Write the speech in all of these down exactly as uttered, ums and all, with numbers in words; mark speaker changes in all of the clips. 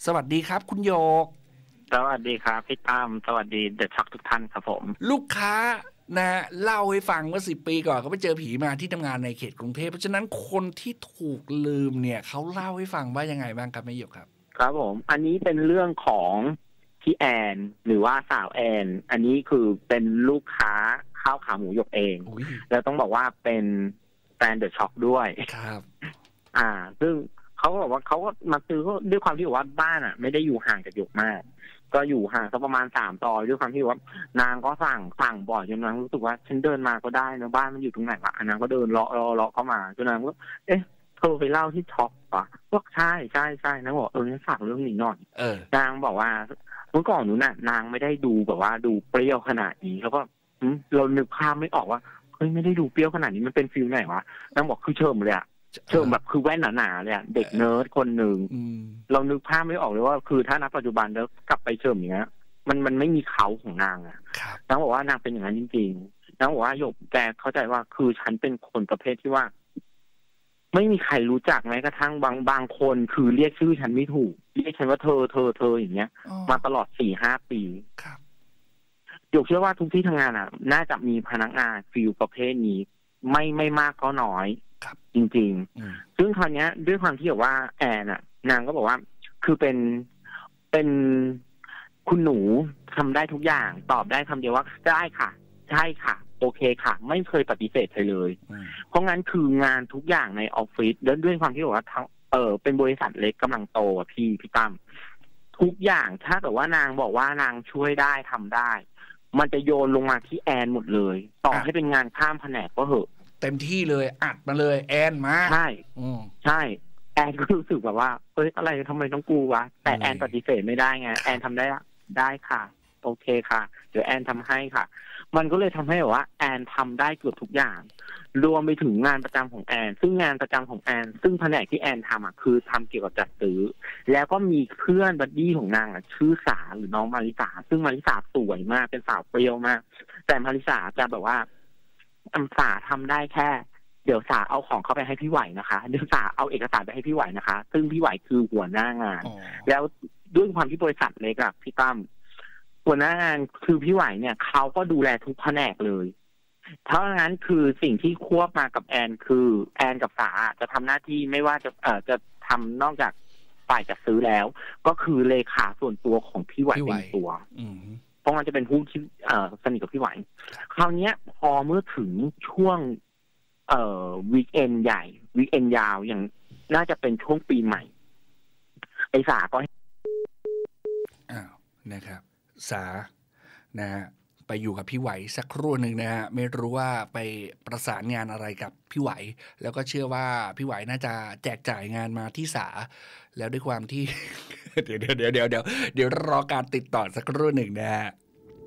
Speaker 1: สวัสดีครับคุณโยก
Speaker 2: สวัสดีครับพี่ตั้มสวัสดีเดอะช็อคทุกท่านครับผม
Speaker 1: ลูกค้านะเล่าให้ฟังว่าสิบปีก่อนเขาไปเจอผีมาที่ทำงานในเขตกรุงเทพเพราะฉะนั้นคนที่ถูกลืมเนี่ยเขาเล่าให้ฟังว่ายังไงบ้างครับแม่หยกครับ
Speaker 2: ครับผมอันนี้เป็นเรื่องของพี่แอนหรือว่าสาวแอนอันนี้คือเป็นลูกค้าข้าวขาหมูหยกเองแล้วต้องบอกว่าเป็นแฟนเดอะช็อคด้วย
Speaker 1: ครับ
Speaker 2: อ่าซึ่งเขาก็บอกว่าเขาก็มาซื้อด้วยความที่ว่าบ้านอ่ะไม่ได้อยู่ห่างจากหยกมากก็อยู่ห่างสักประมาณสามซอยด้วยความที่ว่านางก็สั่งสั่งบ่อยจนนางรู้สึกว่าฉันเดินมาก็ได้นะบ้านมันอยู่ตรงไหนวะนางก็เดินเลาะเลาะเลาะเข้ามาจนนางก็เอ๊ะเธอไปเล่าที่ช็อปปะบอกใช่ใช่ใช่นางบอกเออฉันฝากเรื่องนี้หน่อยนางบอกว่าเมื่อก่อนหนูน่ะนางไม่ได้ดูแบบว่าดูเปรี้ยวขนาดนี้แล้วก็เรานึกภาพไม่ออกว่าเฮ้ยไม่ได้ดูเปรี้ยวขนาดนี้มันเป็นฟิลไหนวะนางบอกคือเชิมเลยอะเชิมแบบคือแว่นหนาๆเลยอะเด็กเนิร์ดคนหนึ่งเรานึกภาพไม่ออกเลยว่าคือถ้าณปัจจุบันแล้วกลับไปเชิมอย่างเงี้ยมันมันไม่มีเขาของนางอะนางบอกว่านางเป็นอย่างนั้นจริงๆนางบอกว่าหยกแกเข้าใจว่าคือฉันเป็นคนประเภทที่ว่าไม่มีใครรู้จักแม้กระทั่งบางบางคนคือเรียกชื่อฉันไม่ถูกเรียกฉันว่าเธอเธอเธออย่างเงี้ยมาตลอดสี่ห้าปีหยกเชื่อว่าทุกที่ทำงานอ่ะน่าจะมีพนักงานฟิลประเภทนี้ไม่ไม่มากก็น้อยจริงๆซึ่งคราวนี้ด้วยความที่แบบว่าแอนอ่ะนางก็บอกว่าคือเป็นเป็นคุณหนูทำได้ทุกอย่างตอบได้คำเดียวว่าได้ค่ะใช่ค่ะโอเคค่ะไม่เคยปฏิเสธใครเลยเพราะงั้นคืองานทุกอย่างในออฟฟิศแล้วด้วยความที่บอกว่าทั้งเออเป็นบริษัทเล็กกำลังโตอ่ะพี่พี่ตั้มทุกอย่างถ้าแต่ว่านางบอกว่านางช่วยได้ทำได้มันจะโยนลงมาที่แอนหมดเลยต่อให้เป็นงานข้ามแผนกก็เหอะ
Speaker 1: เต็มที่เลยอัดมาเลยแอนมา
Speaker 2: ใช่ใช่แอนก็รู้สึกแบบว่าเอ้ยอะไรทำไมต้องกูวะแต่แอนปฏิเสธไม่ได้ไงแอนทำได้ได้ค่ะโอเคค่ะเดี๋ยวแอนทำให้ค่ะมันก็เลยทำให้แบบว่าแอนทำได้เกือบทุกอย่างรวมไปถึงงานประจำของแอนซึ่งงานประจำของแอนซึ่งแผนกที่แอนทำอ่ะคือทำเกี่ยวกับจัดซื้อแล้วก็มีเพื่อนบัดดี้ของนางอ่ะชื่อสาหรือน้องมาริสาซึ่งมาริสาสวยมากเป็นสาวเปรี้ยวมากแต่มาริสาจะแบบว่าอัมสาทำได้แค่เดี๋ยวสาเอาของเข้าไปให้พี่ไหวนะคะเดี๋ยวสาเอาเอกสารไปให้พี่ไหวนะคะซึ่งพี่ไหวคือหัวหน้างานแล้วด้วยความที่บริษัทเล็กอะพี่ตั้มหัวหน้างานคือพี่ไหวเนี่ยเขาก็ดูแลทุกแผนกเลยเพราะงั้นคือสิ่งที่ควบมากับแอนคือแอนกับสาจะทำหน้าที่ไม่ว่าจะเอ่อจะทำนอกจากฝ่ายจัดซื้อแล้วก็คือเลขาส่วนตัวของพี่ไหวเป็นตัวเพราะมันจะเป็นผู้ที่เอ่อสนิทกับพี่ไหวคราวนี้พอเมื่อถึงช่วงเอ่อวีคเอนใหญ่วีคเอนยาวอย่างน่าจะเป็นช่วงปีใหม่ไอ้สาก็
Speaker 1: อ้าวนะครับสานะฮะไปอยู่กับพี่ไหวสักครู่หนึ่งนะฮะไม่รู้ว่าไปประสานงานอะไรกับพี่ไหวแล้วก็เชื่อว่าพี่ไหวน่าจะแจกจ่ายงานมาที่สาแล้วด้วยความที่ เดี๋ยวเดี๋ยวเดี๋ยวเดี๋ยวเดี๋ยวเดี๋ยวรอการติดต่อสักครู่หนึ่งนะฮะ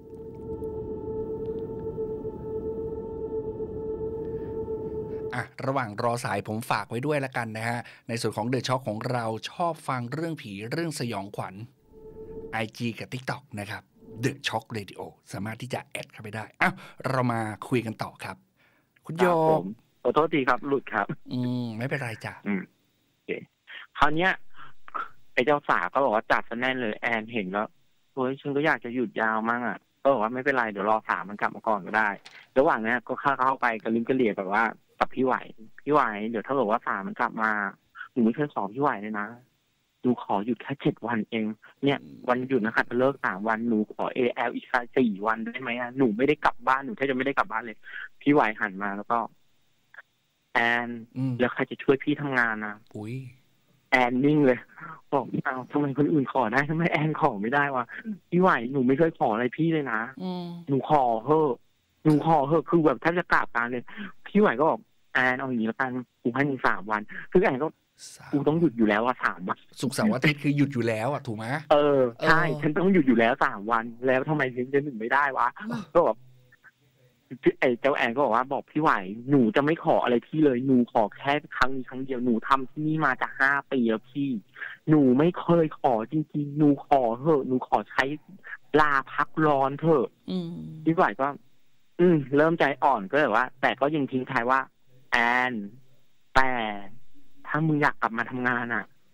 Speaker 1: อ่ะระหว่างรอสายผมฝากไว้ด้วยละกันนะฮะในส่วนของเดอะช็อคของเราชอบฟังเรื่องผีเรื่องสยองขวัญ ไอ จี กับ TikTok นะครับ The Shock Radio สามารถที่จะแอดเข้าไปได้อ้าวเรามาคุยกันต่อครับคุณโยก
Speaker 2: ขอโทษทีครับหลุดครับ
Speaker 1: อืมไม่เป็นไรจ้ะ
Speaker 2: อืมโอเคคราวเนี้ยไอ้เจ้าสาก็บอกว่าจัดซะแน่นเลยแอนเห็นแล้วโอ้ยฉันก็อยากจะหยุดยาวมั่งอ่ะก็บอกว่าไม่เป็นไรเดี๋ยวรอสามันกลับมาก่อนก็ได้ระหว่างนี้ก็เข้าเข้าไปกระลิ้มกระเหลี่ยแบบว่ากับพี่ไหวพี่ไหวเดี๋ยวถ้าเกิดว่าสามันกลับมาหนูไม่เคยขอพี่ไหวเลยนะหนูขอหยุดแค่เจ็ดวันเองเนี่ยวันหยุดนะคะจะเลิกสามวันหนูขอ เอ แอล อีกสี่วันได้ไหมอ่ะหนูไม่ได้กลับบ้านหนูแทบจะไม่ได้กลับบ้านเลยพี่ไหวหันมาแล้วก็แอนแล้วใครจะช่วยพี่ทำงานนะ
Speaker 1: อุ้ย
Speaker 2: แอนนิ่งเลยบอกอ้าวทำไมคนอื่นขอได้ทำไมแอนขอไม่ได้วะพี่ไหวหนูไม่เคยขออะไรพี่เลยนะหนูขอเถอะหนูขอเถอะคือแบบแทบจะกราบตาเลยพี่ไหวก็บอกแอนเอาอย่างนี้แล้วกันกูให้มึงสามวันคือแอนก็กูต้องหยุดอยู่แล้วว่าสามวัน
Speaker 1: ศุกร์เสาร์อาทิตย์คือหยุดอยู่แล้วอ่ะถูกไหม
Speaker 2: เออใช่ฉันต้องหยุดอยู่แล้วสามวันแล้วทำไมถึงจะหนึ่งไม่ได้วะก็แบบไอ้เจ้าแอนก็บอกว่าบอกพี่ไหวหนูจะไม่ขออะไรพี่เลยหนูขอแค่ครั้งนี้ครั้งเดียวหนูทำที่นี่มาจะห้าปีแล้วพี่หนูไม่เคยขอจริงๆหนูขอเถอะหนูขอใช้ลาพักร้อนเถอะพี่ไหวก็อืมเริ่มใจอ่อนก็เลยว่าแต่ก็ยังทิ้งท้ายว่าแอนแต่ถ้ามึงอยากกลับมาทำงานอ่ะ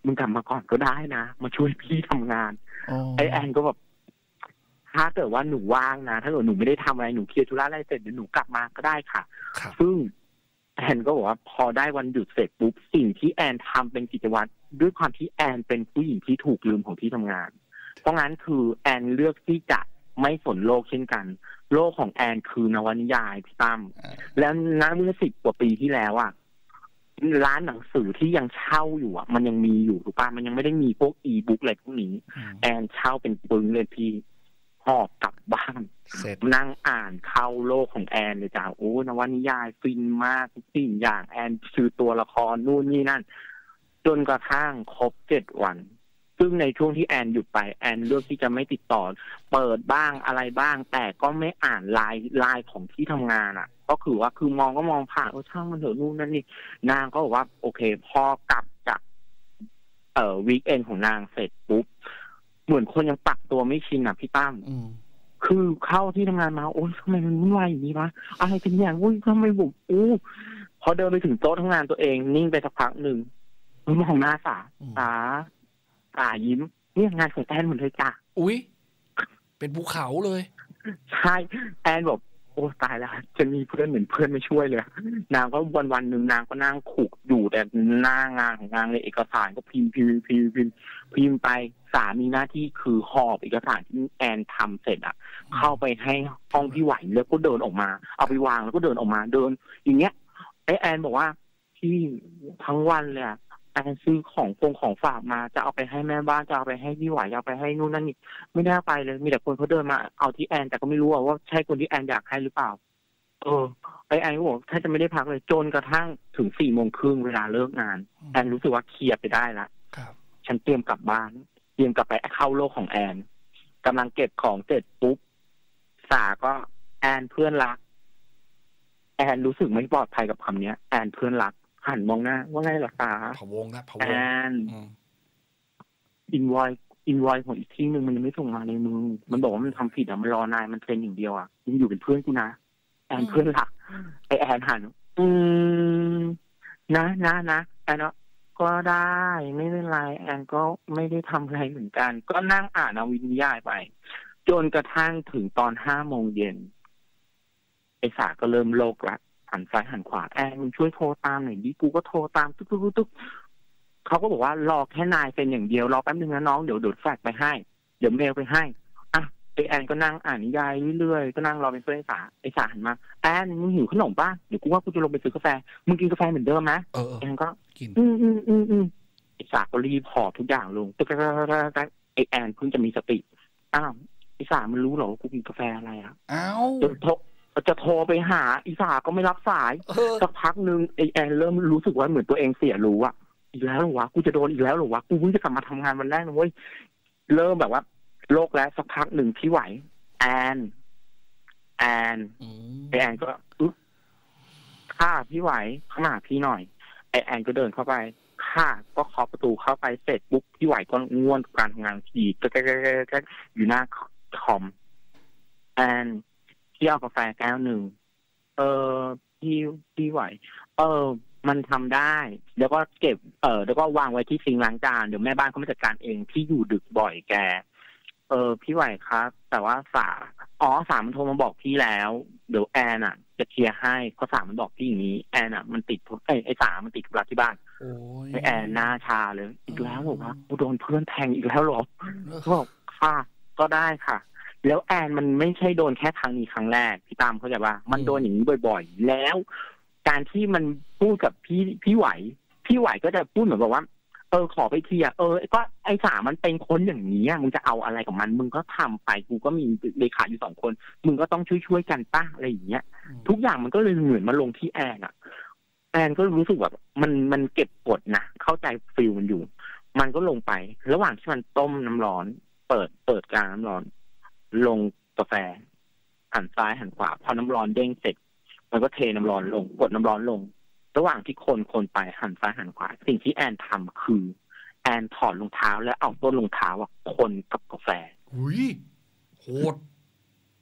Speaker 2: มึงกลับมาก่อนก็ได้นะมาช่วยพี่ทำงานไอแอนก็แบบถ้าเกิดว่าหนูว่างนะถ้าเกิดหนูไม่ได้ทำอะไรหนูเคลียร์ธุระอะไรเสร็จเดี๋ยวหนูกลับมาก็ได้ค่ะซึ่งแอนก็บอกว่าพอได้วันหยุดเสร็จปุ๊บสิ่งที่แอนทำเป็นกิจวัตรด้วยความที่แอนเป็นผู้หญิงที่ถูกลืมของที่ทำงานเพราะงั้นคือแอนเลือกที่จะไม่สนโลกเช่นกันโลกของแอนคือนวนิยายพี่ตั้มแล้วณเมื่อสิบกว่าปีที่แล้วอ่ะร้านหนังสือที่ยังเช่าอยู่อ่ะมันยังมีอยู่ถูกป่ะมันยังไม่ได้มีพวกอีบุ๊กอะไรพวกนี้แอนเช่าเป็นปึ้งเลยพี่หอบกลับบ้านนั่งอ่านเข้าโลกของแอนเลยจ้าโอ้นวนิยายฟินมากทุกสิ่งอย่างแอนซื้อตัวละครนู่นนี่นั่นจนกระทั่งครบเจ็ดวันซึ่งในช่วงที่แอนหยุดไปแอนเลือกที่จะไม่ติดต่อเปิดบ้างอะไรบ้างแต่ก็ไม่อ่านไลน์ไลน์ของที่ทำงานอ่ะก็คือว่าคือมองก็มองผ่านโอ้ช่างมันเถอะนู่นนั่นนี่นางก็บอกว่าโอเคพอกลับจากเอ่อวีคเอนของนางเสร็จปุ๊บเหมือนคนยังปรับตัวไม่ชินอ่ะพี่ตั้มคือเข้าที่ทำงานมาโอ้ยทำไมมันวุ่นวายอย่างนี้วะอะไรเป็นอย่างอุ้ยทำไมบุกอู้พอเดินไปถึงโต๊ะทำงานตัวเองนิ่งไปสักพักหนึ่งมองหน้าสาสาสายิ้มเนี่ยงานของแอนเหมือนเลยจ้ะ
Speaker 1: อุ้ยเป็นภูเขาเลย
Speaker 2: ใช่แอนบอกโอ้ตายแล้วจะมีเพื่อนเหมือนเพื่อนไม่ช่วยเลยนางก็วันวันหนึ่งนางก็นั่งขุกอยู่แต่หน้างานของนางเลยเอกสารก็พิมพ์พิมพ์พิมพ์พิมพ์พิมพ์ไปสามีหน้าที่คือหอบเอกสารที่แอนทำเสร็จอ่ะเข้าไปให้ห้องพี่ไหวแล้วก็เดินออกมาเอาไปวางแล้วก็เดินออกมาเดินอย่างเงี้ยไอแอนบอกว่าพี่ทั้งวันเลยอะแอนซื้อของฟงของฝากมาจะเอาไปให้แม่บ้านจะเอาไปให้พี่ไหวจะเอาไปให้นู่นนั่นนี่ไม่ได้ไปเลยมีแต่คนเขาเดินมาเอาที่แอนแต่ก็ไม่รู้ว่าใช่คนที่แอนอยากให้หรือเปล่าเออไอแอนก็บอกถ้าจะไม่ได้พักเลยจนกระทั่งถึงสี่โมงครึ่งเวลาเลิกงานแอนรู้สึกว่าเคลียร์ไปได้ละฉันเตรียมกลับบ้านเตรียมกลับไปเข้าโลกของแอนกำลังเก็บของเสร็จปุ๊บสาก็แอนเพื่อนรักแอนรู้สึกไม่ปลอดภัยกับคำนี้แอนเพื่อนรักหันมองหน้าว่าไงล่ะตา
Speaker 1: พะวงนะพะวง
Speaker 2: แอนอินวอยอินวอยของอีกที่หนึ่งมันยังไม่ส่งมาเลยมึงมันบอกว่ามันทำผิดอ่ะมันรอนายมันเซ็นอย่างเดียวอ่ะยังอยู่เป็นเพื่อนกูนะแอนเพื่อนรักไอแอนหันอืมนะนะนะแอนก็ได้ไม่เป็นไรแอนก็ไม่ได้ทำอะไรเหมือนกันก็นั่งอ่านเอาวิญญาณไปจนกระทั่งถึงตอนห้าโมงเย็นไอสาก็เริ่มโลกละหันซ้ายหันขวาแอนมึงช่วยโทรตามหน่อยดิกูก็โทรตามตุ๊กตุ๊กตุ๊กเขาก็บอกว่ารอแค่นายเป็นอย่างเดียวรอแป๊บนึงนะน้องเดี๋ยวเดี๋ยวแฟกไปให้เดี๋ยวเมลไปให้อ่ะไอแอนก็นั่งอ่านนิยายเรื่อยๆก็นั่งรอเป็นเพื่อนไอสาไอสาหันมาแอนมึงหิวขนมป่ะเดี๋ยวกูว่ากูจะลงไปซื้อกาแฟมึงกินกาแฟเหมือนเดิมไหมแอนก็
Speaker 1: กิน
Speaker 2: อืมอืมอืมอืมไอสาก็รีบห่อทุกอย่างลงตึ๊กตึ๊กตึ๊กไอแอนเพิ่งจะมีสติอ้าวไอสามันรู้เหรอว่ากูกินกาแฟอะไรอ่ะ
Speaker 1: อ้าว
Speaker 2: จะโทรไปหาอีสาก็ไม่รับสายสักพักนึงไอแอนเริ่มรู้สึกว่าเหมือนตัวเองเสียรู้อะอีกแล้วหรอวะกูจะโดนอีกแล้วหรอวะกูเพิ่งจะกลับมาทำงานวันแรกนะเว้ยเริ่มแบบว่าโลกแล้วสักพักหนึ่งพี่ไหวแอนแอนไอแอนก็อึ๊บข้าพี่ไหวเข้ามาพี่หน่อยไอแอนก็เดินเข้าไปข้าก็เคาะประตูเข้าไปเสร็จปุ๊บพี่ไหวก็ง่วนกับการทำงานขี่ก็แก๊กๆอยู่หน้าคอมแอนพี่เอากาแฟแก้วหนึ่งเออพี่พี่ไหวเออมันทำได้แล้วก็เก็บเออแล้วก็วางไว้ที่ซิงค์ล้างจานเดี๋ยวแม่บ้านเขามาจัดการเองพี่อยู่ดึกบ่อยแกเออพี่ไหวครับแต่ว่าสาอ๋อสามันโทรมาบอกพี่แล้วเดี๋ยวแอนอ่ะจะเคลียร์ให้เพราะสามันบอกพี่อย่างนี้แอนอ่ะมันติดไอ้ไอ้สามันติดธุระที่บ้านไอ้แอนหน้าชาเลยอีกแล้วบอกว่ากูโดนเพื่อนแทงอีกแล้วหรอเขาบอกค่ะก็ได้ค่ะแล้วแอนมันไม่ใช่โดนแค่ครั้งนี้ครั้งแรกพี่ตามเขาใจว่ามันโดนอย่างนี้บ่อยๆแล้วการที่มันพูดกับพี่พี่ไหวพี่ไหวก็จะพูดเหมือนแบบว่าเออขอไปเคลียร์เออก็ไอ้สามันเป็นคนอย่างนี้มึงจะเอาอะไรกับมันมึงก็ทำไปกูก็มีเลขาอยู่สองคนมึงก็ต้องช่วยๆกันป้าอะไรอย่างเงี้ยทุกอย่างมันก็เลยเหมือนมาลงที่แอนอะแอนก็รู้สึกแบบมันมันเก็บกดนะเข้าใจฟิลมันอยู่มันก็ลงไประหว่างที่มันต้มน้ำร้อนเปิดเปิดกลางน้ำร้อนลงกาแฟหันซ้ายหันขวาพอน้ำร้อนเด้งเสร็จมันก็เทน้ำร้อนลงกดน้ำร้อนลงระหว่างที่คนคนไปหันซ้ายหันขวาสิ่งที่แอนทำคือแอนถอดรองเท้าแล้วเอาต้นรองเท้าคนกับกาแฟ
Speaker 1: อุ้ยโหด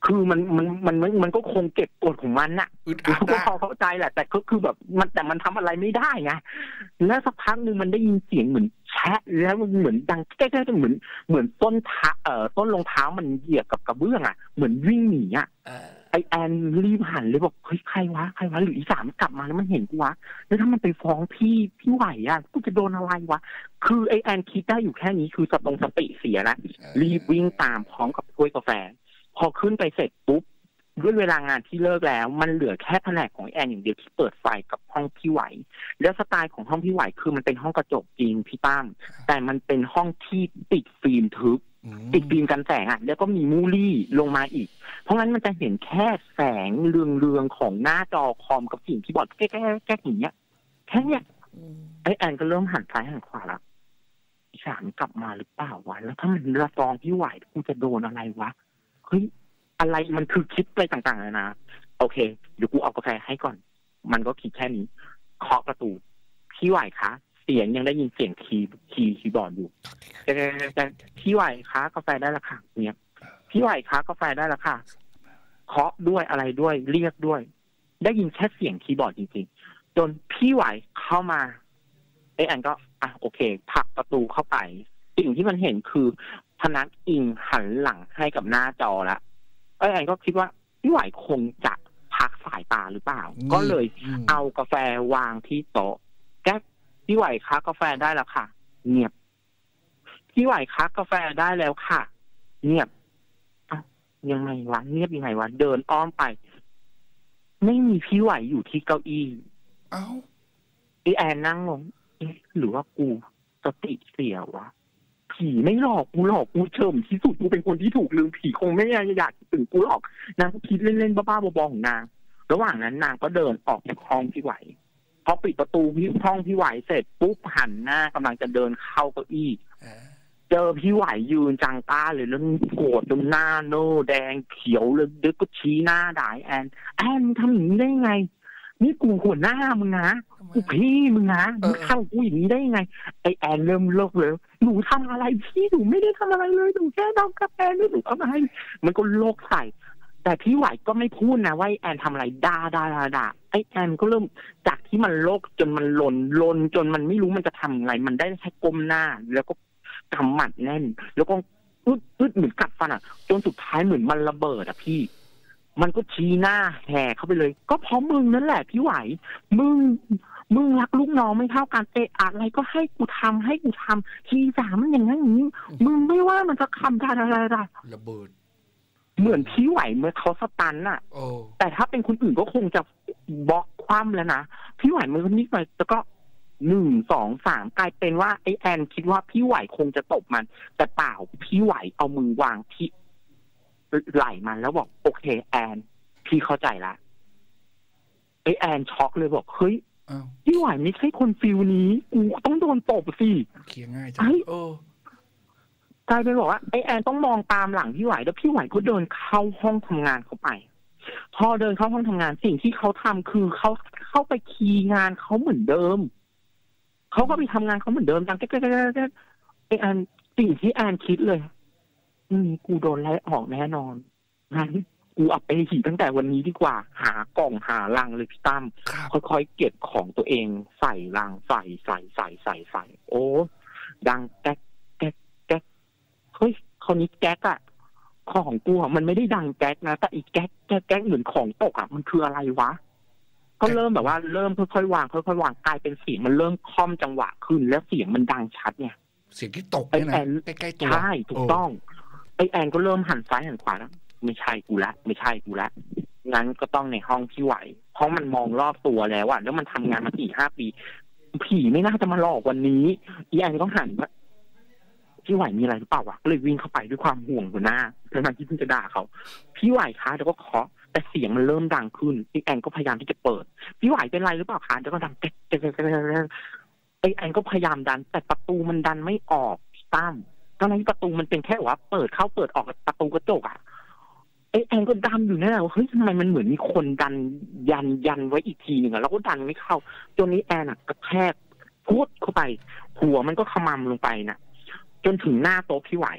Speaker 2: คือมันมันมันมันมันก็คงเก็บกดของมันน่ะ
Speaker 1: อึดอัด
Speaker 2: ก็
Speaker 1: นะ
Speaker 2: พอเข้าใจแหละ แต่ก็คือแบบมันแต่มันทำอะไรไม่ได้ไงแล้วสักพักหนึ่งมันได้ยินเสียงเหมือนแชะแล้วมันเหมือนดังใกล้ๆจะเหมือนเหมือนต้นเท้าเอ่อต้นรองเท้ามันเหยียบกับกระเบื้องอ่ะเหมือนวิ่งหนีอ่ะ
Speaker 1: เออ
Speaker 2: ไอแอนรีบหันเลยบอกเฮ้ยใครวะใครวะหรืออีสามกลับมาแล้วมันเห็นกูวะแล้วถ้ามันไปฟ้องพี่พี่ไหวอ่ะกูจะโดนอะไรวะคือไอแอนคิดได้อยู่แค่นี้คือสตงสติเสียแล้วรีบวิ่งตามพร้อมกับถ้วยกาแฟพอขึ้นไปเสร็จปุ๊บด้วยเวลางานที่เลิกแล้วมันเหลือแค่แผนกของแอนอย่างเดียวที่เปิดไฟกับห้องพี่ไหวแล้วสไตล์ของห้องพี่ไหวคือมันเป็นห้องกระจกจริงพี่ตั้มแต่มันเป็นห้องที่ติดฟิล์มทึบติดฟิล์มกันแสงอ่ะแล้วก็มีมูลี่ลงมาอีกเพราะงั้นมันจะเห็นแค่แสงเรืองๆของหน้าจอคอมกับสิ่งที่บอร์ดแก้ๆแก้อย่างเงี้ยแค่เนี้ยไอแอนก็เริ่มหันซ้ายหันขวาแล้วสามกลับมาหรือเปล่าวะแล้วถ้ามันระฟองพี่ไหวกูจะโดนอะไรวะเฮ้ยอะไรมันคือคิดอะไรต่างๆเลยนะโอเคเดี๋ยวกูเอากาแฟให้ก่อนมันก็คิดแค่นี้เคาะประตูพี่ไหวคะเสียงยังได้ยินเสียงคีย์คีย์คีย์บอร์ดอยู่แต่แต่พี่ไหวคะกาแฟได้ละค่ะเนี่ยพี่ไหวคะกาแฟได้ละค่ะเคาะด้วยอะไรด้วยเรียกด้วยได้ยินแค่เสียงคีย์บอร์ดจริงๆจนพี่ไหวเข้ามาไอแอนก็อ่ะโอเคผลักประตูเข้าไปสิ่งที่มันเห็นคือพนักอิงหันหลังให้กับหน้าจอแล้วไอแอนก็คิดว่าพี่ไหวคงจะพักสายตาหรือเปล่าก็เลยเอากาแฟวางที่โต๊ะแก๊กพี่ไหวคะกาแฟได้แล้วค่ะเงียบพี่ไหวคะกาแฟได้แล้วค่ะเงียบอ่ะยังไงวะเงียบยังไงวะเดินอ้อมไปไม่มีพี่ไหวอยู่ที่เก้าอี้เอ้าไอแอนนั่งงงเอ๊ะหรือว่ากูสติเสียวะผีไม่หลอกกูหลอกกูเชิมที่สุดกูเป็นคนที่ถูกลืมผีคงไม่อยากถึงกูหรอกนางคิดเล่นๆบ้าๆบอๆของนางระหว่างนั้นนางก็เดินออกจากห้องพี่ไหวพอปิดประตูพี่ห้องพี่ไหวเสร็จปุ๊บหันหน้ากำลังจะเดินเข้าเก้าอี้เจอพี่ไหวยืนจังต้าเลยแล้วโกรธจนหน้าโน่แดงเขียวเลยดึกก็ชี้หน้าด่าแอนแอนทำอย่างนี้ได้ไงนี่กูหัวหน้ามึงนะกูพี่มึงนะมึงเข้ากูอย่างนี้ได้ยังไงไอแอนเริ่มโลกเลยหนูทำอะไรพี่หนูไม่ได้ทำอะไรเลยหนูแค่ดำกาแฟหนูทำอะไรมันก็โลกใส่แต่พี่ไหวก็ไม่พูดนะว่าแอนทำอะไรด่าด่าด่าด่าไอแอนก็เริ่มจากที่มันโลกจนมันลนลนจนมันไม่รู้มันจะทำอะไรมันได้แค่ก้มหน้าแล้วก็กำหมัดแน่นแล้วก็อึดอึดเหมือนกัดฟันอ่ะจนสุดท้ายเหมือนมันระเบิดอ่ะพี่มันก็ชี้หน้าแห่เข้าไปเลยก็เพราะมึงนั่นแหละพี่ไหวมึงมึงรักลูกน้องไม่เท่ากันเอะอะไรก็ให้กูทำให้กูทำทีสามมันอย่างนั้นอย่างนี้มึงไม่ว่ามันจะคำได้อะไรได้
Speaker 1: ระเบิด
Speaker 2: เหมือนพี่ไหวเมื่อเขาสตันน่ะแต่ถ้าเป็นคนอื่นก็คงจะบล็อกคว่ำแล้วนะพี่ไหวมือนิดหน่อยแล้วก็หนึ่งสองสามกลายเป็นว่าไอแอนคิดว่าพี่ไหวคงจะตบมันแต่เปล่าพี่ไหวเอามือวางที่ไหล่มันแล้วบอกโอเคแอนพี่เข้าใจละไอแอนช็อกเลยบอกเฮ้ยพี่ไหวไม่ใช่คนฟิลนี้กูต้องโดนตบสิ
Speaker 1: เคลียร์ง่ายจังเอ
Speaker 2: อกลายเป็นบอกว่าไอแอนต้องมองตามหลังพี่ไหวแล้วพี่ไหวก็เดินเข้าห้องทำงานเข้าไปพอเดินเข้าห้องทำงานสิ่งที่เขาทำคือเขาเข้าไปคีย์งานเขาเหมือนเดิมเขาก็ไปทำงานเขาเหมือนเดิมจังแก๊กแก๊กแก๊กไอแอนสิ่งที่แอนคิดเลยอืมกูโดนไล่ออกแน่นอนงั้นกูอับไปหีตั้งแต่วันนี้ดีกว่าหากล่องหาลังเลยพี่ตั้มค่อยๆเก็บของตัวเองใส่ลังใส่ใส่ใส่ใส่ใส่โอ้ดังแก๊กแก๊กแก๊กเฮ้ยคราวนี้แก๊กอะของกูอะมันไม่ได้ดังแก๊กนะแต่อีกแก๊กแก๊กแก๊กเหมือนของตกอะมันคืออะไรวะก็เริ่มแบบว่าเริ่มค่อยๆวางค่อยๆวางกลายเป็นเสียงมันเริ่มค่อมจังหวะขึ้นแล้วเสียงมันดังชัดเนี่ย
Speaker 1: เสียงที่ตกเนี่ยนะใกล้ๆตัว
Speaker 2: ใช่ถูกต้องไอแอนก็เริ่มหันซ้ายหันขวาแล้วไม่ใช่กูละไม่ใช่กูละงั้นก็ต้องในห้องพี่ไหวเพราะมันมองรอบตัวแล้วอะแล้วมันทำงานมาสี่ห้าปีผีไม่น่าจะมาหลอกวันนี้อีแอนก็หันว่าพี่ไหวมีอะไรหรือเปล่าวะก็เลยวิ่งเข้าไปด้วยความห่วงหัวหน้าแล้วนางที่เพิ่งจะด่าเขาพี่ไหวคะแล้วก็เคาะแต่เสียงมันเริ่มดังขึ้นอีแอนก็พยายามที่จะเปิดพี่ไหวเป็นไรหรือเปล่าคะแล้วก็ดังแก๊กแก๊กแก๊กไอแอนก็พยายามดันแต่ประตูมันดันไม่ออกตั้มตอนนั้นประตูมันเป็นแค่ว่าเปิดเข้าเปิดออกประตูกระจกอ่ะไอแอนก็ดันอยู่นั่นแหละเฮ้ยทำไมมันเหมือนมีคนดันยันยันไว้อีกทีหนึ่งอะแล้วก็ดันไม่เข้าจนนี้แอนอะกระแทกพุดเข้าไปหัวมันก็ขมำลงไปนะจนถึงหน้าโต๊ะพี่ไหวพ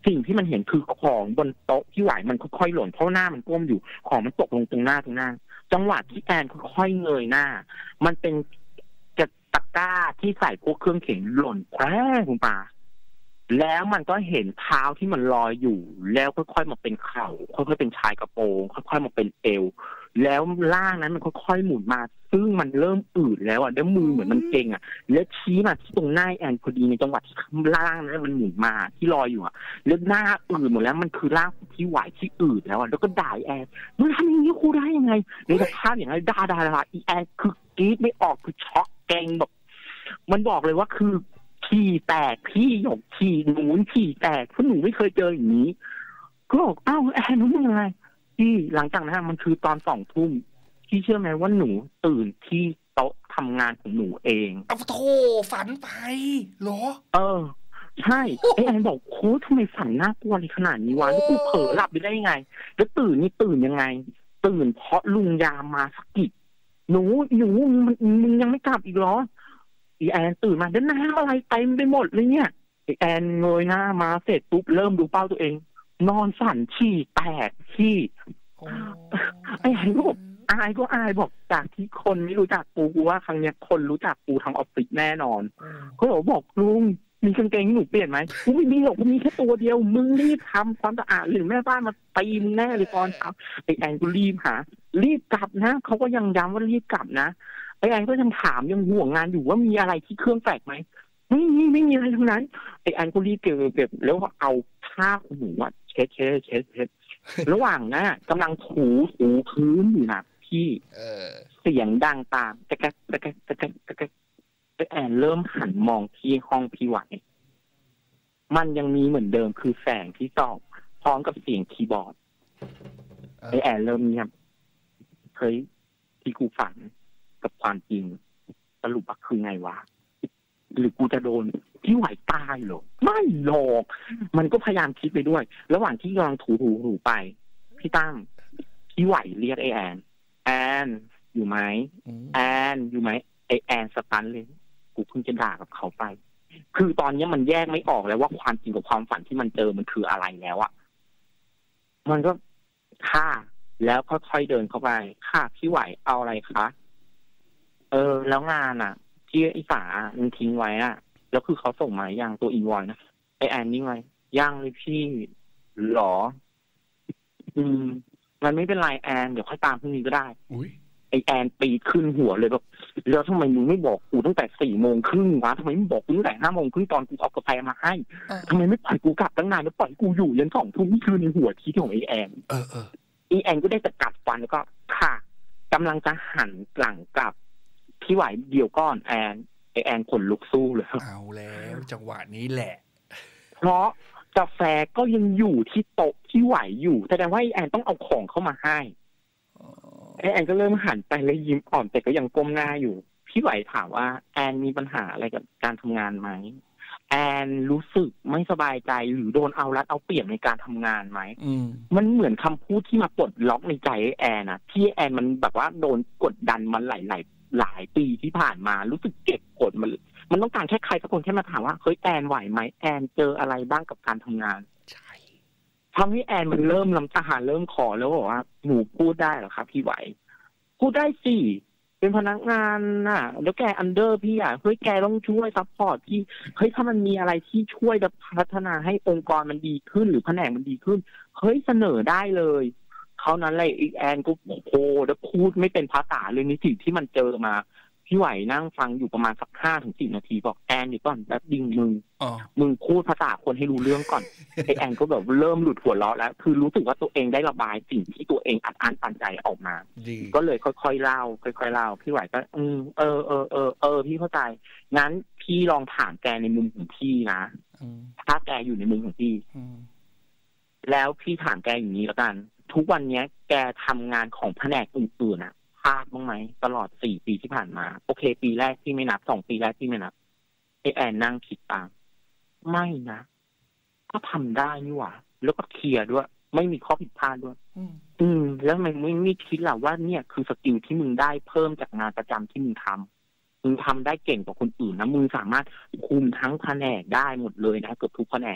Speaker 2: สิ่งที่มันเห็นคือของบนโต๊ะพี่ไหวมันค่อยๆหล่นเพราะหน้ามันก้มอยู่ของมันตกลงตรงหน้าตรงหน้าจังหวะที่แอนค่อยๆเงยหน้ามันเป็นกระตะกร้าที่ใส่พวกเครื่องเขียนหล่นแพร่คุณปาแล้วมันก็เห็นเท้าที่มันลอยอยู่แล้วค่อยๆมาเป็นเข่าค่อยๆเป็นชายกระโปรงค่อยๆมาเป็นเอวแล้วล่างนั้นมันค่อยๆหมุนมาซึ่งมันเริ่มอืดแล้วอ่ะแล้วมือเหมือนมันเก่งอ่ะแล้วชี้มาที่ตรงหน้าแอนพอดีในจังหวะที่ล่างนั้นมันหมุนมาที่ลอยอยู่อ่ะแล้วหน้าอืดหมดแล้วมันคือร่างที่ไหวที่อืดแล้วอ่ะแล้วก็ด่าแอนมึงทำอย่างนี้กูได้ยังไงในสภาพอย่างนั้นด่าด่าด่าอีแอนคือกรี๊ดไม่ออกคือช็อกเก่งแบบมันบอกเลยว่าคือฉี่แตกพี่หยกฉี่หนูฉี่แตกเพราะหนูไม่เคยเจออย่างนี้ก็บอกอ้าวแอนรู้ยังไงพี่หลังจากนั้นมันคือตอนสองทุ่มพี่เชื่อไหมว่าหนูตื่นที่โต๊ะทำงานของหนูเอง
Speaker 1: เอาโธ่ฝันไปเหรอ
Speaker 2: เออใช่ไอ้แอนบอกโค้ทำไมฝันน่ากลัวในขนาดนี้วะแล้วกูเผลอหลับไปได้ยังไงแล้วตื่นนี่ตื่นยังไงตื่นเพราะลุงยามมาสะกิดหนูหนูมันมึงยังไม่กลับอีกเหรออีแอนตื่นมาแล้วน้ำอะไรเต็มไปหมดเลยเนี่ยไอแอนเงยหน้ามาเสร็จปุ๊บเริ่มดูเป้าตัวเองนอนสั่นฉี่แตกขี้ไอแอนก็บอกอายก็อายบอกจากที่คนไม่รู้จักกูกูว่าครั้งนี้คนรู้จักกูทั้งออฟฟิศแน่นอนเขาบอกลุงมีกางเกงหนูเปลี่ยนไหมกูไม่มีหรอกกูมีแค่ตัวเดียวมึงรีบทำความสะอาดหรือแม่บ้านมาตีมึงแน่เลยตอนเช้าไอแอนก็รีบหารีบกลับนะเขาก็ยังย้ำว่ารีบกลับนะไอแอนก็ยังถามยังห่วงงานอยู่ว่ามีอะไรที่เครื่องแตกไหมไม่มีไม่มีอะไรทั้งนั้นไอแอนก็รีบเก็บเก็บแล้วก็เอาผ้าขนหนูอะเช็ดเช็ดเช็ดเช็ดระหว่างนั้นกำลังถูถูพื้นอยู่นะพี่เสียงดังตามตะแกะตะแกะตะแกะตะแกะไอแอนเริ่มหันมองที่ห้องพี่ไหวมันยังมีเหมือนเดิมคือแสงที่ส่องพร้อมกับเสียงคีย์บอร์ดไอแอนเริ่มเงียบเฮ้ยที่กูฝันกับความจริงสรุปว่าคือไงวะหรือกูจะโดนพี่ไหวตายเหรอไม่หรอกมันก็พยายามคิดไปด้วยระหว่างที่กำลังถูถูถูไปพี่ตั้มพี่ไหวเรียกไอแอนแอนอยู่ไหมแอนอยู่ไหมไอแอนสตันเลยกูเพิ่งจะด่ากับเขาไปคือตอนนี้มันแยกไม่ออกแล้วว่าความจริงกับความฝันที่มันเจอมันคืออะไรแล้วอะมันก็ค่าแล้วค่อยๆเดินเข้าไปค่ะพี่ไหวเอาอะไรคะเออแล้วงานอ่ะที่ไอ้ฝามันทิ้งไว้อ่ะแล้วคือเขาส่งมาอย่างตัวอินวอยนะไอแอนนี่ไงย่างเลยพี่หรออืมมันไม่เป็นไรแอนเดี๋ยวค่อยตามพรุ่งนี้ก็ได้ไอแอนปีขึ้นหัวเลยแบบแล้วทำไมมึงไม่บอกกูตั้งแต่สี่โมงครึ่งวะทำไมไม่บอกกูตั้งแต่ห้าโมงครึ่งตอนกูเอากาแฟมาให้ทำไมไม่ปล่อยกูกลับตั้งนานแล้วปล่อยกูอยู่ยันสองทุ่มนี่คือในหัวคิดของไอแอน
Speaker 1: เออเออ
Speaker 2: ไอแอนก็ได้แต่กัดฟันแล้วก็ค่ะกำลังจะหันหลังกลับพี่ไหวเดี๋ยวก่อนแอนไอแอนขนลุกสู้เลย
Speaker 1: เอาแล้วจังหวะนี้แหละ
Speaker 2: เพราะกาแฟก็ยังอยู่ที่โต๊ะที่ไหวอยู่แสดงว่าไอแอนต้องเอาของเข้ามาให้ไอแอนก็เริ่มหันไปแล้วยิ้มอ่อนแต่ก็ยังก้มหน้าอยู่พี่ไหวถามว่าแอนมีปัญหาอะไรกับการทำงานไหมแอนรู้สึกไม่สบายใจหรือโดนเอารัดเอาเปรียบในการทำงานไหมมันเหมือนคำพูดที่มาปลดล็อกในใจแอนนะที่แอนมันแบบว่าโดนกดดันมาหลายหลายหลายปีที่ผ่านมารู้สึกเก็บกดมันมันต้องการแค่ใครสักคนแค่มาถามว่าเฮ้ยแอนไหวไหมแอนเจออะไรบ้างกับการทำงานใช่ทำให้แอนมันเริ่มลำตาเริ่มขอแล้วบอกว่าหนูพูดได้เหรอครับพี่ไหวพูดได้สิเป็นพนักงานน่ะแล้วแกอันเดอร์พี่อ่ะเฮ้ยแกต้องช่วยซัพพอร์ตพี่เฮ้ยถ้ามันมีอะไรที่ช่วยจะพัฒนาให้องค์กรมันดีขึ้นหรือแผนกมันดีขึ้นเฮ้ยเสนอได้เลยเขานั้นเลยอีแอนก็โอ้แล้วพูดไม่เป็นภาษาเลยนี่สิ่งที่มันเจอมาพี่ไหวนั่งฟังอยู่ประมาณสักห้าถึงสิบนาทีบอกแอนเดี๋ยวก่อนแป๊บดึงมึงมึงพูดภาษาคนให้รู้เรื่องก่อนไอแอนก็แบบเริ่มหลุดหัวเราะแล้วคือรู้สึกว่าตัวเองได้ระบายสิ่งที่ตัวเองอัดอั้นตันใจออกมาก็เลยค่อยๆเล่าค่อยๆเล่าพี่ไหวก็อืมเออเออเออเออพี่เข้าใจงั้นพี่ลองถามแกในมุมของพี่นะถ้าแกอยู่ในมุมของพี่แล้วพี่ถามแกอย่างนี้แล้วกันทุกวันนี้แกทำงานของแผนกอื่นๆน่ะพลาดบ้างไหมตลอดสี่ปีที่ผ่านมาโอเคปีแรกที่ไม่นับสองปีแรกที่ไม่นับไอแอนนั่งคิดตามไม่นะก็ทำได้นี่หว่าแล้วก็เคลียร์ด้วยไม่มีข้อผิดพลาดด้วยอืมแล้วมันไม่ไม่คิดหรอว่าเนี่ยคือสกิลที่มึงได้เพิ่มจากงานประจำที่มึงทำมึงทำได้เก่งกว่าคนอื่นนะมึงสามารถคุมทั้งแผนกได้หมดเลยนะเกือบทุกแผนกอ่ะ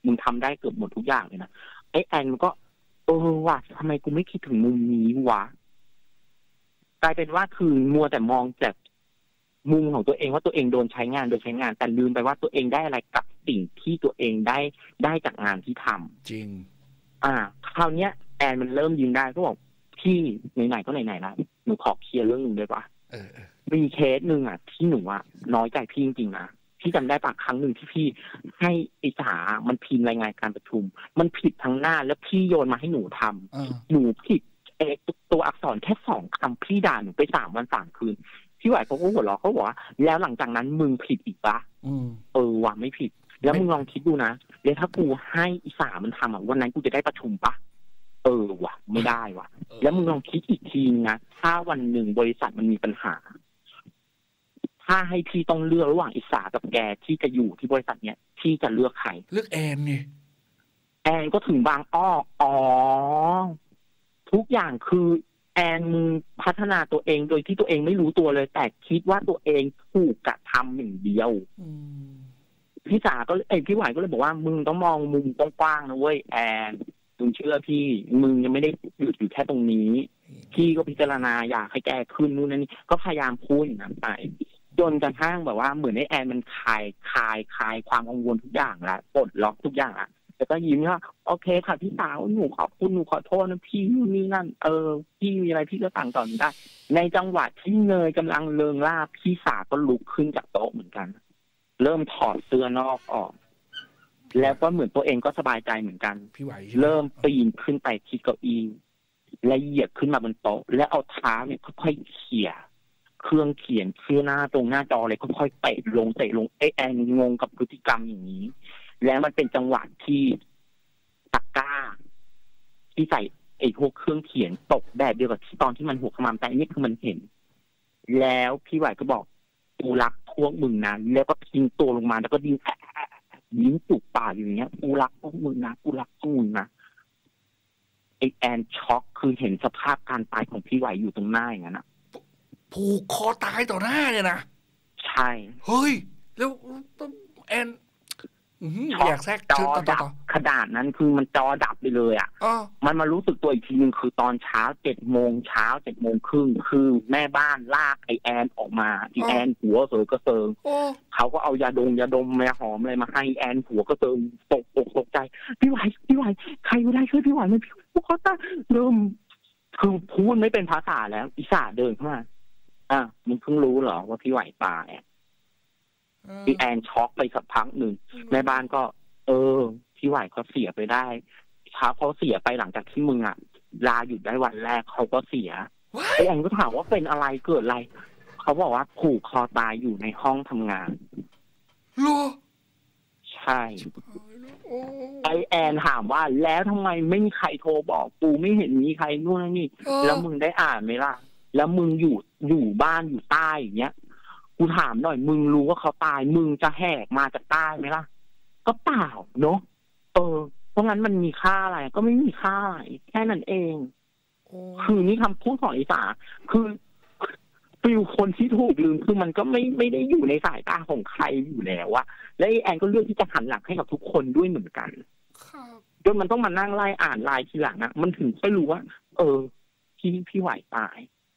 Speaker 2: มึงทำได้เกือบหมดทุกอย่างเลยนะไอ้แอนมันก็เออว่ะทำไมกูไม่คิดถึงมุมนี้วะกลายเป็นว่าคือมัวแต่มองแต่มุมของตัวเองว่าตัวเองโดนใช้งานโดยใช้งานแต่ลืมไปว่าตัวเองได้อะไรกับสิ่งที่ตัวเองได้ได้จากงานที่ทำ
Speaker 1: จริง
Speaker 2: อ่าคราวเนี้ยแอนมันเริ่มยิงได้ก็บอกพี่ไหนๆก็ไหนๆแล้วหนูขอเคลียร์เรื่องหนึ่งได้ปะ
Speaker 1: เออ
Speaker 2: มีเคสหนึ่งอ่ะที่หนูอ่ะน้อยใจพี่จริงๆนะพี่จำได้ปะครั้งหนึ่งที่พี่ให้ไอ้สามันพิมพ์รายงานการประชุมมันผิดทั้งหน้าแล้วพี่โยนมาให้หนูทำหนูผิดเอตัวอักษรแค่สองคำพี่ด่าหนูไปสามวันสามคืนพี่ไหวเขาก็หัวเราะเขาบอกว่าแล้วหลังจากนั้นมึงผิดอีกปะเออว่ะไม่ผิดแล้วมึงลองคิดดูนะแล้วถ้ากูให้อีสามันทำอ่ะวันนั้นกูจะได้ประชุมปะเออว่ะไม่ได้ว่ะแล้วมึงลองคิดอีกทีนะถ้าวันหนึ่งบริษัทมันมีปัญหาถ้าให้พี่ต้องเลือกระหว่างอิสากับแกที่จะอยู่ที่บริษัทเนี้ยพี่จะเลือกใคร
Speaker 1: เลือกแอนนี่
Speaker 2: แอนก็ถึงบางอ้ออ๋อทุกอย่างคือแอนมึงพัฒนาตัวเองโดยที่ตัวเองไม่รู้ตัวเลยแต่คิดว่าตัวเองถูกกระทำอย่างเดียวพี่สาก็เอ้พี่หวายก็เลยบอกว่ามึงต้องมองมุมกว้างๆนะเว้ยแอนมึงเชื่อพี่มึงยังไม่ได้หยุดอยู่แค่ตรงนี้พี่ก็พิจารณาอยากให้แกขึ้นนู่นนั่นนี่ก็พยายามพูดอย่างนั้นไปจนกระทั่งแบบว่าเหมือนไอ้แอนมันคลายคลายคลายความกังวลทุกอย่างละปลดล็อกทุกอย่างละแต่ก็ยิ้มว่าโอเคค่ะพี่สาวหนูขอบคุณหนูขอโทษนะพี่นี่นั่นเออพี่มีอะไรพี่ก็สั่งต่อได้ในจังหวะที่เนยกำลังเลิงล่าพี่สาวก็ลุกขึ้นจากโต๊ะเหมือนกันเริ่มถอดเสื้อนอกออกแล้วก็เหมือนตัวเองก็สบายใจเหมือนกัน
Speaker 1: พี่ไหว
Speaker 2: เริ่มปีนขึ้นไปที่เก้าอี้และเหยียบขึ้นมาบนโต๊ะแล้วเอาเท้าเนี่ยค่อยๆเขี่ยเครื่องเขียนเครื่องหน้าตรงหน้าจอเลยค่อยๆเตะลงเตะลงไอ้แอนงงกับพฤติกรรมอย่างนี้แล้วมันเป็นจังหวะที่ตะกร้าที่ใส่ไอ้พวกเครื่องเขียนตกแบบเดียวกับที่ตอนที่มันหัวขมามแต่อันนี้คือมันเห็นแล้วพี่ไหวก็บอกกูรักพวกมึงนะแล้วก็ทิ้งตัวลงมาแล้วก็ดิ้นยิ้มจุกปากอยู่อย่างเงี้ยกูรักพวกมึงนะกูรักพวกมึงนะไอแอนช็อกคือเห็นสภาพการตายของพี่ไหวอยู่ตรงหน้าอย่างนั้นนะ
Speaker 1: ผูกคอตายต่อหน้าเนี่ยนะ
Speaker 2: ใช่
Speaker 1: เฮ้ยแล้วแอนอยากแทรก
Speaker 2: จอดับขนาดนั้นคือมันจอดับไปเลยอ่ะมันมารู้สึกตัวอีกทีนึงคือตอนเช้าเจ็ดโมงเช้าเจ็ดโมงครึ่งคือแม่บ้านลากไอแอนออกมาไอแอนหัวเสือกระเซิงเขาก็เอายาดมยาดมยาหอมอะไรมาให้แอนหัวกระเซิงตกอกตกใจพี่ไหวพี่ไหวใครไม่ได้ช่วยพี่ไหวไหมพี่พวกเขาตั้งเริ่มคือพูดไม่เป็นภาษาแล้วอิสาเดินเข้ามาอ่ะมึงเพิ่งรู้เหรอว่าพี่ไหวตายพี่แอนช็อกไปสักพักหนึ่งแม่บ้านก็เออพี่ไหวเขาเสียไปได้เช้าเขาเสียไปหลังจากที่มึงอ่ะลาหยุดได้วันแรกเขาก็เสียไอแอนก็ถามว่าเป็นอะไรเกิดอะไรเขาบอกว่าผูกคอตายอยู่ในห้องทำงาน
Speaker 1: เหรอ
Speaker 2: ใช่ไอแอนถามว่าแล้วทำไมไม่มีใครโทรบอกกูไม่เห็นมีใครนู่นนี่แล้วมึงได้อ่านไหมล่ะแล้วมึงอยู่อยู่บ้านอยู่ใต้อย่างเงี้ยกูถามหน่อยมึงรู้ว่าเขาตายมึงจะแหกมาจากใต้ไหมล่ะก็เปล่าเนาะเออเพราะงั้นมันมีค่าอะไรก็ไม่มีค่าอะไรแค่นั้นเองคือนี่คำพูดของอิสาคือฟิลคนที่ถูกลืมคือมันก็ไม่ไม่ได้อยู่ในสายตาของใครอยู่แล้วอะและแอนก็เลือกที่จะหันหลังให้กับทุกคนด้วยเหมือนกันจนมันต้องมานั่งไล่อ่านไลน์ทีหลังนะมันถึงค่อยรู้ว่าเออพี่พี่ไหวตาย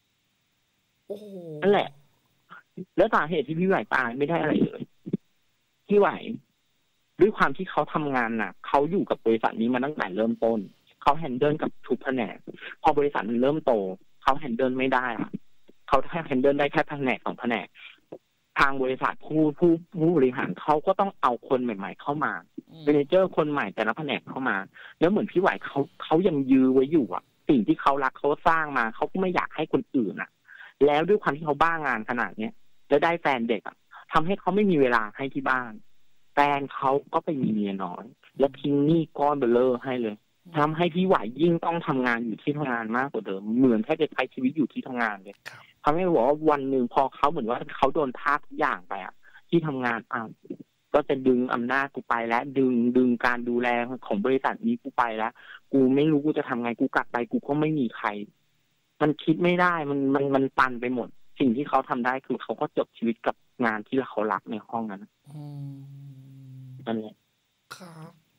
Speaker 2: นั่นแหละแล้วสาเหตุที่พี่ไหวตายไม่ได้อะไรเลยพี่ไหวด้วยความที่เขาทำงานน่ะเขาอยู่กับบริษัทนี้มาตั้งแต่เริ่มต้นเขาแฮนเดิลกับทุกแผนกพอบริษัทมันเริ่มโตเขาแฮนเดิลไม่ได้ค่ะเขาแค่แฮนเดิลได้แค่แผนกสองแผนกทางบริษัทผู้ผู้ผู้บริหารเขาก็ต้องเอาคนใหม่ๆเข้ามาเมเนเจอร์คนใหม่แต่ละแผนกเข้ามาแล้วเหมือนพี่ไหวเขาเขายังยื้อไว้อยู่อ่ะสิ่งที่เขารักเขาสร้างมาเขาก็ไม่อยากให้คนอื่นอ่ะแล้วด้วยความที่เขาบ้างานขนาดเนี้ยแล้วได้แฟนเด็กอ่ะทำให้เขาไม่มีเวลาให้ที่บ้านแฟนเขาก็ไปมีเมียน้อยแล้วทิ้งหนี้ก้อนเบลเลอร์ให้เลยทำให้พี่ไหวยิ่งต้องทำงานอยู่ที่ทำงานมากกว่าเดิมเหมือนแค่จะใช้ชีวิตอยู่ที่ทำงานเลยทำให้บอกว่าวันหนึ่งพอเขาเหมือนว่าเขาโดนทาสทุกอย่างไปอ่ะที่ทำงานอ่ะก็จะดึงอำนาจกูไปแล้วดึงดึงการดูแลของบริษัทนี้กูไปแล้วกูไม่รู้กูจะทำไงกูกลับไปกูก็ไม่มีใครมันคิดไม่ได้มันมันมันตันไปหมดสิ่งที่เขาทำได้คือเขาก็จบชีวิตกับงานที่เขารักในห้องนั้นนั่นแหละ
Speaker 1: ครับโอ้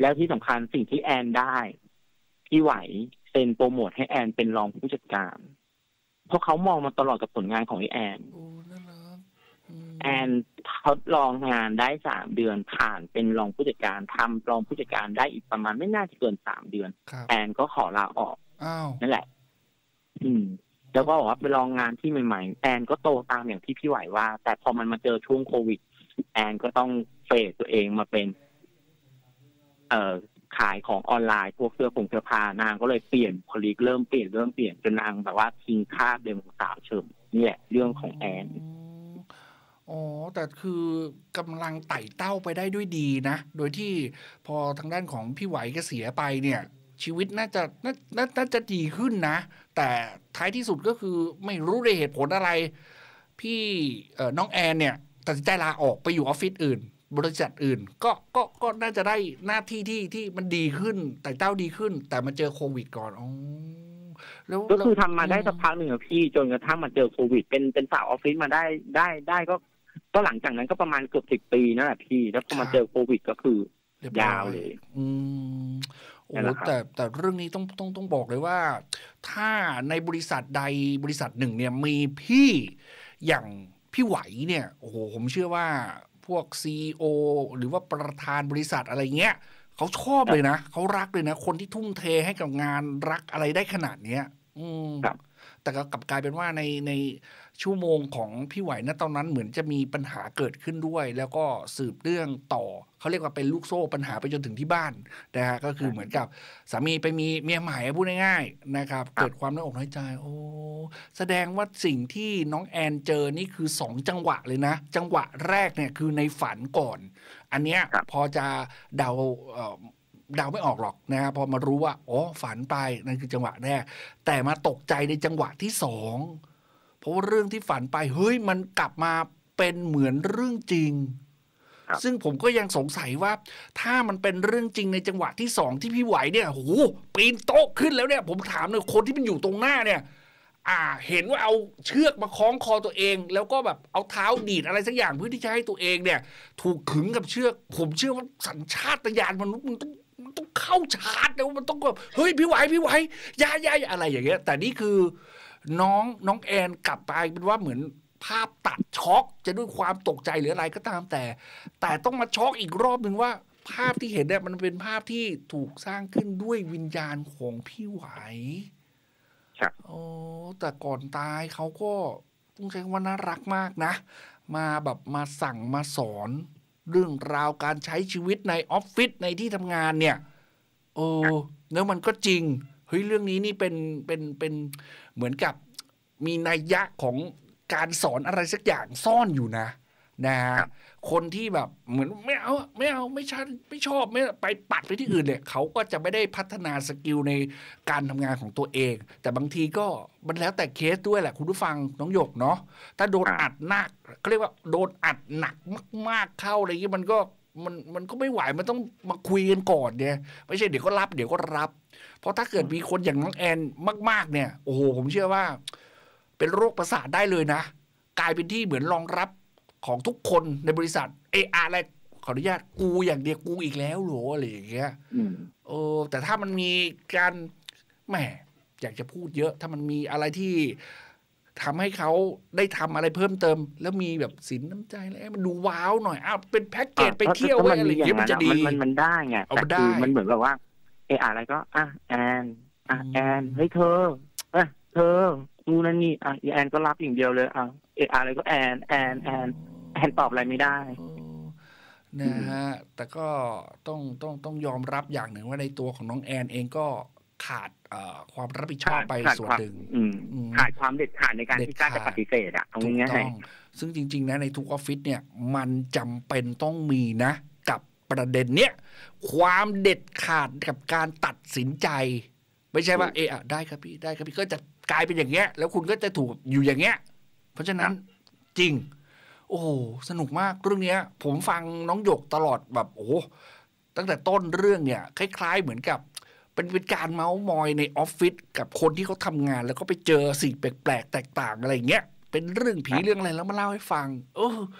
Speaker 2: แล้วที่สำคัญสิ่งที่แอนได้พี่ไหวเซ็นโปรโมทให้แอนเป็นรองผู้จัดการเพราะเขามองมาตลอดกับผลงานของไอแอน
Speaker 1: โอ้น่ารัก
Speaker 2: แอนทดลองงานได้สามเดือนผ่านเป็นรองผู้จัดการทำรองผู้จัดการได้อีกประมาณไม่น่าจะเกินสามเดือนแอนก็ขอลาออกนั่นแหละอืมแล้วก็บอกว่าไปลองงานที่ใหม่ๆแอนก็โตตามอย่างที่พี่ไหวว่าแต่พอมันมาเจอช่วงโควิดแอนก็ต้องเฟดตัวเองมาเป็นเอ่อขายของออนไลน์พวกเสื้อผงเสื้อผ้านางก็เลยเปลี่ยนพลิกเริ่มเปลี่ยนเริ่มเปลี่ยนจนนางแบบว่าทิ้งคาบเดิมของสาวเฉิมนี่แหละเรื่องของแอน
Speaker 1: อ๋อแต่คือกำลังไต่เต้าไปได้ด้วยดีนะโดยที่พอทางด้านของพี่ไหวก็เสียไปเนี่ยชีวิตน่าจะน่าน่าจะดีขึ้นนะแต่ท้ายที่สุดก็คือไม่รู้ด้วยเหตุผลอะไรพี่เอ่อน้องแอนเนี่ยตัดสินใจลาออกไปอยู่ออฟฟิศอื่นบริษัทอื่นก็ก็ก็น่าจะได้หน้าที่ที่ที่มันดีขึ้นไต่เต้าดีขึ้นแต่มาเจอโควิดก่อนอ๋อ
Speaker 2: แล้วก็คือทำมาได้สักพักหนึ่งอะพี่จนกระทั่งมาเจอโควิดเป็นเป็นสาวออฟฟิศมาได้ได้ได้ก็ก็หลังจากนั้นก็ประมาณเกือบสิบปีนั่นแหละพี่แล้วพอมาเจอโควิดก็คือยาวเลย
Speaker 1: อืมโอ้แต่แต่เรื่องนี้ต้องต้องต้องบอกเลยว่าถ้าในบริษัทใดบริษัทหนึ่งเนี่ยมีพี่อย่างพี่ไหวเนี่ยโอ้โหผมเชื่อว่าพวก ซี อี โอ หรือว่าประธานบริษัทอะไรเงี้ยเขาชอบเลยนะเขารักเลยนะคนที่ทุ่มเทให้กับงานรักอะไรได้ขนาดเนี้ยอืมแต่ก็กลับกลายเป็นว่าในในชั่วโมงของพี่ไหวนะตอนนั้นเหมือนจะมีปัญหาเกิดขึ้นด้วยแล้วก็สืบเรื่องต่อเขาเรียกว่าเป็นลูกโซ่ปัญหาไปจนถึงที่บ้านนะฮะก็คือเหมือนกับสามีไปมีเมียใหม่พูดง่ายๆนะครับเกิดความน้อยอกน้อยใจโอ้แสดงว่าสิ่งที่น้องแอนเจอนี่คือสองจังหวะเลยนะจังหวะแรกเนี่ยคือในฝันก่อนอันเนี้ยพอจะเดาเดาไม่ออกหรอกนะครับพอมารู้ว่าอ๋อฝันไปนั่นคือจังหวะแรกแต่มาตกใจในจังหวะที่สองเพราะว่าเรื่องที่ฝันไปเฮ้ยมันกลับมาเป็นเหมือนเรื่องจริงซึ่งผมก็ยังสงสัยว่าถ้ามันเป็นเรื่องจริงในจังหวะที่สองที่พี่ไหวเนี่ยโหปีนโต๊ะขึ้นแล้วเนี่ยผมถามเลยคนที่มันอยู่ตรงหน้าเนี่ยอ่าเห็นว่าเอาเชือกมาคล้องคอตัวเองแล้วก็แบบเอาเท้าดีดอะไรสักอย่างเพื่อที่จะให้ตัวเองเนี่ยถูกขึงกับเชือกผมเชื่อว่าสัญชาตญาณมนุษย์มันต้องมันต้องเข้าชาร์จแล้วมันต้องแบบเฮ้ยพี่ไหวพี่ไหวยายายอะไรอย่างเงี้ยแต่นี่คือน้องน้องแอนกลับไปเป็นว่าเหมือนภาพตัดช็อกจะด้วยความตกใจหรืออะไรก็ตามแต่แต่ต้องมาช็อกอีกรอบหนึ่งว่าภาพที่เห็นเนี่ยมันเป็นภาพที่ถูกสร้างขึ้นด้วยวิญญาณของพี่ไหวโอ้แต่ก่อนตายเขาก็ต้องใช้คำว่าน่ารักมากนะมาแบบมาสั่งมาสอนเรื่องราวการใช้ชีวิตในออฟฟิศในที่ทำงานเนี่ยโอ้แล้วมันก็จริงเฮ้ยเรื่องนี้นี่เป็นเป็นเป็นเหมือนกับมีนัยยะของการสอนอะไรสักอย่างซ่อนอยู่นะนะคนที่แบบเหมือนไม่เอาไม่เอาไม่ชันไม่ชอบไม่ไปปัดไปที่อื่นเนี่ยเขาก็จะไม่ได้พัฒนาสกิลในการทำงานของตัวเองแต่บางทีก็มันแล้วแต่เคสด้วยแหละคุณผู้ฟังน้องหยกเนาะถ้าโดนอัดหนักเขาเรียกว่าโดนอัดหนักมากๆเข้าอะไรอย่างนี้มันก็มันมันก็ไม่ไหวมันต้องมาคุยกันก่อนเนี่ยไม่ใช่เดี๋ยวก็รับเดี๋ยวก็รับเพราะถ้าเกิดมีคนอย่างน้องแอนมากๆเนี่ยโอ้โหผมเชื่อว่าเป็นโรคประสาทได้เลยนะกลายเป็นที่เหมือนรองรับของทุกคนในบริษัทเอออะไรขออนุญาตกูอย่างเดียวกูอีกแล้วหรออะไรอย่างเงี้ยโอ้แต่ถ้ามันมีการแหมอยากจะพูดเยอะถ้ามันมีอะไรที่ทำให้เขาได้ทำอะไรเพิ่มเติมแล้วมีแบบสินน้ำใจแล้วมันดูว้าวหน่อยอ้าวเป็นแพ็กเกจไปเที่ยวอะไรอย่างเงี้ยมันจะดี
Speaker 2: มันมันได้ไงแต่คือมันเหมือนแบบว่าเอออะไรก็อ่ะแอนอ่ะแอนเฮ้ยเธอเออเธอดูนั่นนี่อ่ะแอนก็รับอย่างเดียวเลยอ่ะเอออะไรก็แอนแอนแอนแอนตอบอะไรไม่ได้
Speaker 1: นะฮะแต่ก็ต้องต้องต้องยอมรับอย่างหนึ่งว่าในตัวของน้องแอนเองก็ขาดความรับผิดชอบไปส่วนหนึ่ง
Speaker 2: ขาดความเด็ดขาดในการที่กล้าจะปฏิเสธอ่ะตรงนี้ไง
Speaker 1: ซึ่งจริงๆนะในทุกออฟฟิศเนี่ยมันจำเป็นต้องมีนะกับประเด็นเนี้ยความเด็ดขาดกับการตัดสินใจไม่ใช่ว่าเออได้ครับพี่ได้ครับพี่ก็จะกลายเป็นอย่างเงี้ยแล้วคุณก็จะถูกอยู่อย่างเงี้ยเพราะฉะนั้นจริงโอ้โหสนุกมากเรื่องนี้ผมฟังน้องหยกตลอดแบบโอ้ตั้งแต่ต้นเรื่องเนี่ยคล้ายๆเหมือนกับเป็นเป็นการเมาส์มอยในออฟฟิศกับคนที่เขาทำงานแล้วก็ไปเจอสิ่งแปลกๆแตกต่างอะไรเงี้ยเป็นเรื่องผีเรื่องอะไรแล้วมาเล่าให้ฟังเออ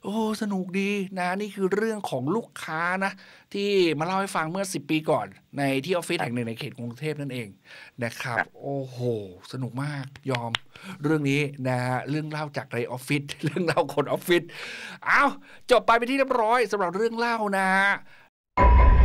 Speaker 1: โอ้สนุกดีนะนี่คือเรื่องของลูกค้านะที่มาเล่าให้ฟังเมื่อสิบปีก่อนในที่ออฟฟิศแห่งหนึ่งในเขตกรุงเทพนั่นเองนะครับโอ้โฮสนุกมากยอมเรื่องนี้นะครับเรื่องเล่าจากในออฟฟิศเรื่องเล่าคนออฟฟิศอ้าวจบไปเป็นที่เรียบร้อยสำหรับเรื่องเล่านะครับ